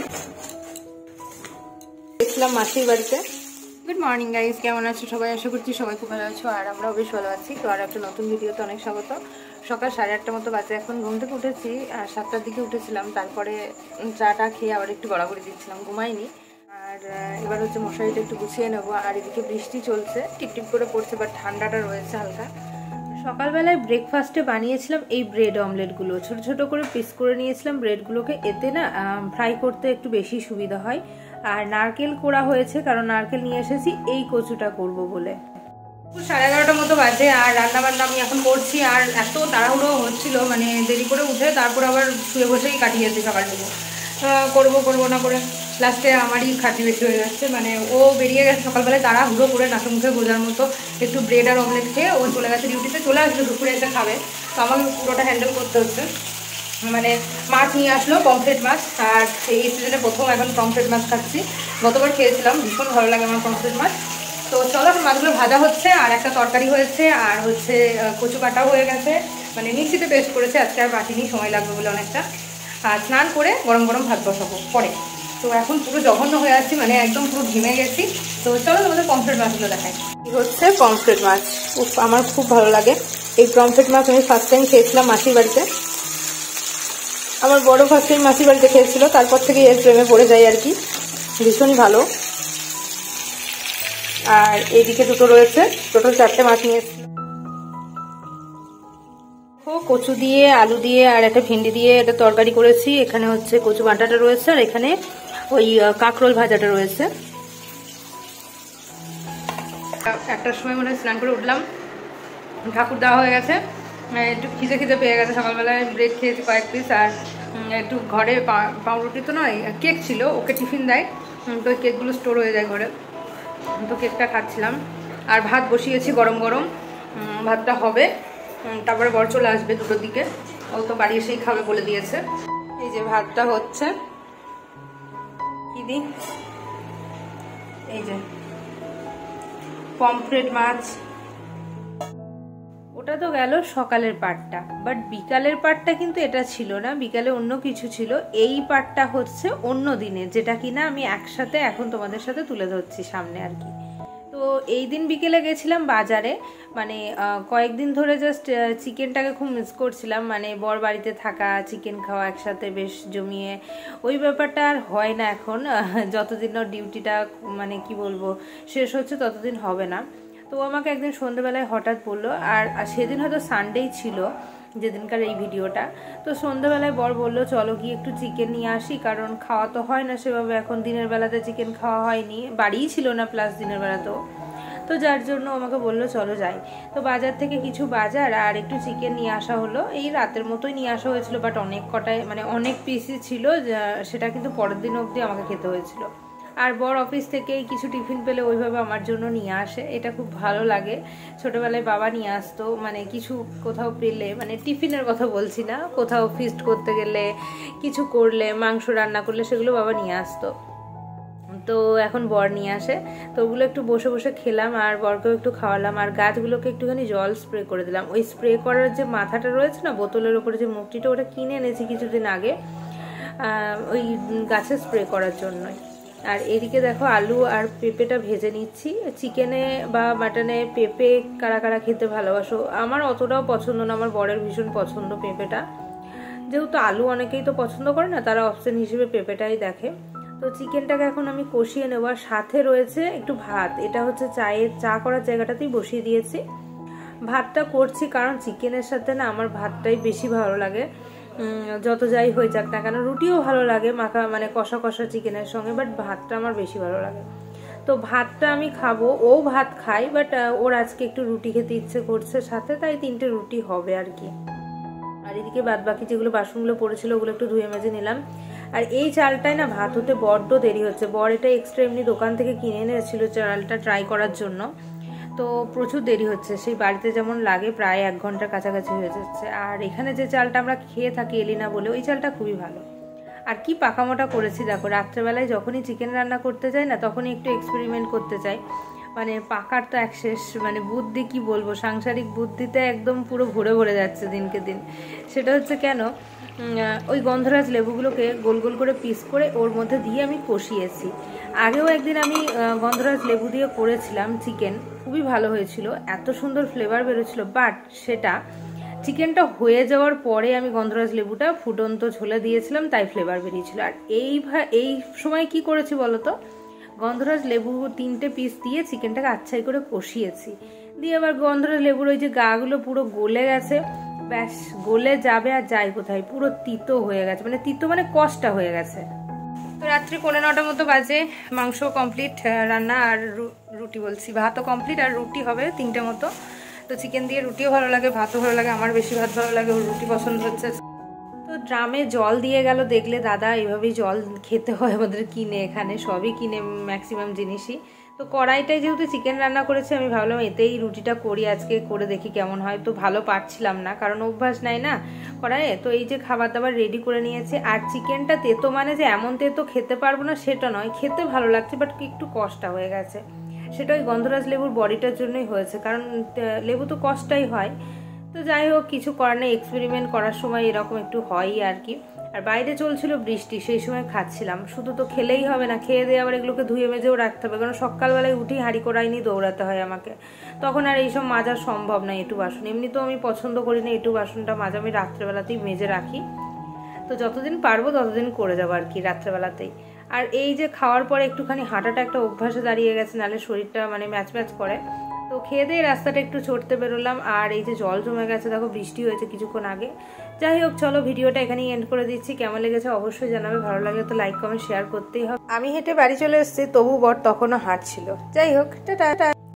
দেখলাম মাসির বাড়িতে। গুড মর্নিং গাইস, কেমন আছো সবাই? আশা করছি সবাই খুব ভালো আছো, আর আমরাও বেশ ভালো আছি। তো আর একটা নতুন ভিডিওতে অনেক স্বাগত। সকাল 8:30 মতো বাজে, এখন ঘুম থেকে উঠেছি, আর 7টার দিকে উঠেছিলাম। তারপরে চাটা খেয়ে আবার একটু গড়াগড়ি দিচ্ছিলাম, ঘুমাইনি। আর এবার হচ্ছে মশারিটা একটু গুছিয়ে নেবো। আর এদিকে বৃষ্টি চলছে, টিপটিপ করে পড়ছে, বাট ঠান্ডাটা রয়েছে হালকা। সকালবেলায় ব্রেকফাস্টে বানিয়েছিলাম এই ব্রেড অমলেটগুলো, ছোট ছোট করে পিস করে নিয়েছিলাম ব্রেডগুলোকে। এতে না ফ্রাই করতে একটু বেশি সুবিধা হয়। আর নারকেল কোড়া হয়েছে, কারণ নারকেল নিয়ে এসেছি এই কচুটা করব বলে। 11:30 মতো বাজে, আর রান্না বান্না আমি এখন করছি। আর এত তাড়াহুড়ো হচ্ছিল, মানে দেরি করে উঠে তারপর আবার শুয়ে বসেই কাটিয়েছি সকালটুকু। করবো না করে লাস্টে আমারই খাটি বেশি হয়ে যাচ্ছে। মানে ও বেরিয়ে গেছে সকালবেলায় তাড়াহুড়ো করে, নাকে মুখে বোঝার মতো একটু ব্রেড আর অমলেট খেয়ে ও চলে গেছে ডিউটিতে। চলে আসবে দুপুরে এসে খাবে, তো আমাকে পুরোটা হ্যান্ডেল করতে হচ্ছে। মানে মাছ নিয়ে আসলো, পমফ্রেট মাছ। আর এই সিজনে প্রথম এখন পমফ্রেট মাছ খাচ্ছি। গতবার খেয়েছিলাম, ভীষণ ভালো লাগে আমার পমফ্রেট মাছ। তো চলো, এখন মাছগুলো ভাজা হচ্ছে, আর একটা তরকারি হয়েছে, আর হচ্ছে কচু কাটাও হয়ে গেছে। মানে মিক্সিতে পেস্ট করেছে, আজকে আর বাটিনি, সময় লাগবে বলে অনেকটা। আর স্নান করে গরম গরম ভাত বসাবো পরে। তো এখন পুরো জঘন্য হয়ে আছি, মানে একদম পুরো ঘেমে গেছি। তো চলো তোমাদের পমফ্রেট মাছগুলো দেখাই। কি হচ্ছে পমফ্রেট মাছ, আমার খুব ভালো লাগে এই পমফ্রেট মাছ। আমি ফার্স্ট টাইম খেয়েছিলাম মাসির বাড়িতে। আমার বড় ফার্স্ট টাইম মাসির বাড়িতে খেয়েছিল, তারপর থেকে এর প্রেমে পড়ে যাই আর কি। ভীষণই ভালো। আর এইদিকে দুটো রয়েছে, টোটাল 4টে মাছ নিয়েছি। কচু দিয়ে, আলু দিয়ে আর একটা ভেন্ডি দিয়ে একটা তরকারি করেছি। এখানে হচ্ছে কচু বাটাটা রয়েছে, আর এখানে ওই কাঁকরোল ভাজাটা রয়েছে। 1টার সময় মনে হয় স্নান করে উঠলাম, ঠাকুর দেওয়া হয়ে গেছে। একটু খিদে পেয়ে গেছে, সকালবেলায় ব্রেড খেয়েছি কয়েক পিস। আর একটু ঘরে পাউরুটি তো নয়, কেক ছিল, ওকে টিফিন দেয়, তো ওই কেকগুলো স্টোর হয়ে যায় ঘরে। তো কেকটা খাচ্ছিলাম। আর ভাত বসিয়েছি গরম গরম, ভাতটা হবে। তারপরে বর চলে আসবে 2টোর দিকে, ও তো বাড়ি এসেই খাবে বলে দিয়েছে। এই যে ভাতটা হচ্ছে, কি দি, এই যে পমফ্রেট মাছ। ওটা তো গেল সকালের পার্টটা, বাট বিকালের পার্টটা কিন্তু এটা ছিল না। বিকালে অন্য কিছু ছিল, এই পার্টটা হচ্ছে অন্য দিনে, যেটা কিনা আমি একসাথে এখন তোমাদের সাথে তুলে ধরছি সামনে আর কি। তো এই দিন বিকেলে গেছিলাম বাজারে, মানে কয়েকদিন ধরে জাস্ট চিকেনটাকে খুব মিস করছিলাম। মানে বর বাড়িতে থাকা, চিকেন খাওয়া একসাথে বেশ জমিয়ে, ওই ব্যাপারটা আর হয় না এখন। যতদিন ওর ডিউটিটা মানে কি বলবো শেষ হচ্ছে ততদিন হবে না। তো আমাকে একদিন সন্ধ্যেবেলায় হঠাৎ বললো, আর সেদিন হয়তো সানডেই ছিল যেদিনকার এই ভিডিওটা। তো সন্ধ্যেবেলায় বর বললো চলো গিয়ে একটু চিকেন নিয়ে আসি, কারণ খাওয়া তো হয় না সেভাবে এখন। দিনের বেলাতে চিকেন খাওয়া হয়নি, বাড়িই ছিল না, প্লাস দিনের বেলাতেও। তো যার জন্য আমাকে বললো চলো যাই। তো বাজার থেকে কিছু বাজার আর একটু চিকেন নিয়ে আসা হলো। এই রাতের মতোই নিয়ে আসা হয়েছিল, বাট অনেক কটায় মানে অনেক পিসই ছিল, সেটা কিন্তু পরের দিন অবধি আমাকে খেতে হয়েছিল। আর বর অফিস থেকে কিছু টিফিন পেলে ওইভাবে আমার জন্য নিয়ে আসে, এটা খুব ভালো লাগে। ছোটবেলায় বাবা নিয়ে আসতো, মানে কিছু কোথাও পেলে, মানে টিফিনের কথা বলছি না, কোথাও ফিস্ট করতে গেলে, কিছু করলে, মাংস রান্না করলে সেগুলো বাবা নিয়ে আসতো। তো এখন বর নিয়ে আসে, তো ওগুলো একটু বসে বসে খেলাম, আর বরকেও একটু খাওয়ালাম। আর গাছগুলোকে একটুখানি জল স্প্রে করে দিলাম। ওই স্প্রে করার যে মাথাটা রয়েছে না, বোতলের ওপরে যে মুখটিটা, ওটা কিনে এনেছি কিছুদিন আগে, ওই গাছে স্প্রে করার জন্যই। আর এদিকে দেখো আলু আর পেঁপেটা ভেজে নিচ্ছি। চিকেনে বা মাটনে পেঁপে কারা কারা খেতে ভালোবাসো? আমার অতটাও পছন্দ না, আমার বরের ভীষণ পছন্দ পেঁপেটা। যেহেতু আলু অনেকেই তো পছন্দ করে না, তারা অপশন হিসেবে পেঁপেটাই দেখে। তো চিকেনটাকে এখন আমি কষিয়ে নেব, আর সাথে রয়েছে একটু ভাত। এটা হচ্ছে চা করার জায়গাটাতেই বসিয়ে দিয়েছি। ভাতটা করছি কারণ চিকেনের সাথে না আমার ভাতটাই বেশি ভালো লাগে, যত যাই হয়ে যাক না কেন। রুটিও ভালো লাগে মাখা, মানে কষা কষা চিকেনের সঙ্গে, বাট ভাতটা আমার বেশি ভালো লাগে। তো ভাতটা আমি খাবো, ও ভাত খাই, বাট ওর আজকে একটু রুটি খেতে ইচ্ছে করছে সাথে, তাই 3টে রুটি হবে আর কি। আর এদিকে বাদ বাকি যেগুলো বাসনগুলো পড়েছিল ওগুলো একটু ধুয়ে মেজে নিলাম। আর এই চালটায় না ভাত হতে বড্ড দেরি হচ্ছে। বর এটা এক্সট্রা এমনি দোকান থেকে কিনে এনেছিল চালটা ট্রাই করার জন্য, তো প্রচুর দেরি হচ্ছে। সেই বাড়িতে যেমন লাগে প্রায় 1 ঘন্টার কাছাকাছি হয়ে যাচ্ছে। আর এখানে যে চালটা আমরা খেয়ে থাকি এলিনা বলে, ওই চালটা খুবই ভালো। আর কি পাকামোটা করেছি দেখো, রাত্রেবেলায় যখনই চিকেন রান্না করতে যাই না, তখনই একটু এক্সপেরিমেন্ট করতে চাই। মানে পাকার তো এক শেষ, মানে বুদ্ধি কি বলবো, সাংসারিক বুদ্ধিতে একদম পুরো ভরে ভরে যাচ্ছে দিনকে দিন। সেটা হচ্ছে কেন, ওই গন্ধরাজ লেবুগুলোকে গোল গোল করে পিস করে ওর মধ্যে দিয়ে আমি কষিয়েছি। আগেও একদিন আমি গন্ধরাজ লেবু দিয়ে করেছিলাম চিকেন, খুবই ভালো হয়েছিল, এত সুন্দর ফ্লেভার বেরোচ্ছিল। বাট সেটা চিকেনটা হয়ে যাওয়ার পরে আমি গন্ধরাজ লেবুটা ফুটন্ত ঝোলে দিয়েছিলাম, তাই ফ্লেভার বেরিয়েছিল। আর এই সময় কি করেছি বলতো, গন্ধরাজ লেবু 3টে পিস দিয়ে চিকেনটাকে আচ্ছাই করে কষিয়েছি, দিয়ে আবার গন্ধরাজ লেবুর ওই যে গাগুলো পুরো গলে গেছে, ব্যাস গলে যাবে আর যায় কোথায়, পুরো তিতো হয়ে গেছে, মানে তিতো মানে কষটা হয়ে গেছে। তো রাত্রি 9:45 মতো বাজে, মাংস কমপ্লিট, রান্না আর রুটি বলছি, ভাতও কমপ্লিট, আর রুটি হবে 3টে মতো। তো চিকেন দিয়ে রুটিও ভালো লাগে, ভাতও ভালো লাগে, আমার বেশি ভাত ভালো লাগে, ওর রুটি পছন্দ হচ্ছে। তো ড্রামে জল দিয়ে গেল, দেখলে দাদা এইভাবেই জল খেতে হয় আমাদের কিনে, এখানে সবই কিনে ম্যাক্সিমাম জিনিসই। তো কড়াইটায় যেহেতু চিকেন রান্না করেছে, আমি ভাবলাম এতেই রুটিটা করি, আজকে করে দেখি কেমন হয়। তো ভালো পারছিলাম না, কারণ অভ্যাস নাই না কড়াইয়ে। তো এই যে খাবার দাবার রেডি করে নিয়েছে, আর চিকেনটা তেতো মানে যে এমন তেতো খেতে পারবো না সেটা নয়, খেতে ভালো লাগছে, বাট একটু কষ্টা হয়ে গেছে। সেটা ওই গন্ধরাজ লেবুর বডিটার জন্যই হয়েছে, কারণ লেবু তো কষ্টাই হয়। তো যাই হোক, কিছু করার নেই, এক্সপেরিমেন্ট করার সময় এরকম একটু হয়ই আর কি। আর বাইরে চলছিল বৃষ্টি, সেই সময় খাচ্ছিলাম। শুধু তো খেলেই হবে না, খেয়ে দিয়ে আবার এগুলোকে ধুয়ে মেজেও রাখতে হবে, কারণ সকালবেলায় উঠেই হাঁড়ি কড়াই নিয়ে দৌড়াতে হয় আমাকে, তখন আর এইসব মাজা সম্ভব না। এটু বাসন এমনি তো আমি পছন্দ করি না, এটু বাসনটা মাজা আমি রাত্রেবেলাতেই মেজে রাখি। তো যতদিন পারবো ততদিন করে যাবো আর কি রাত্রেবেলাতেই। আর এই যে খাওয়ার পরে একটুখানি হাঁটাটা একটা অভ্যাসে দাঁড়িয়ে গেছে, নাহলে শরীরটা মানে ম্যাচ ম্যাচ করে। তো খেয়ে দিয়ে রাস্তাটা একটু ছড়তে বেরোলাম, আর এই যে জল জমে গেছে, দেখো বৃষ্টি হয়েছে কিছুক্ষণ আগে। যাই হোক, চলো ভিডিওটা এখানেই এন্ড করে দিচ্ছি। কেমন লেগেছে অবশ্যই জানাবে, ভালো লাগে তো লাইক কমেন্ট শেয়ার করতেই হবে। আমি হেঁটে বাড়ি চলে এসেছি, তবু বর তখনও হাঁটছিল। যাই হোক, টাটা।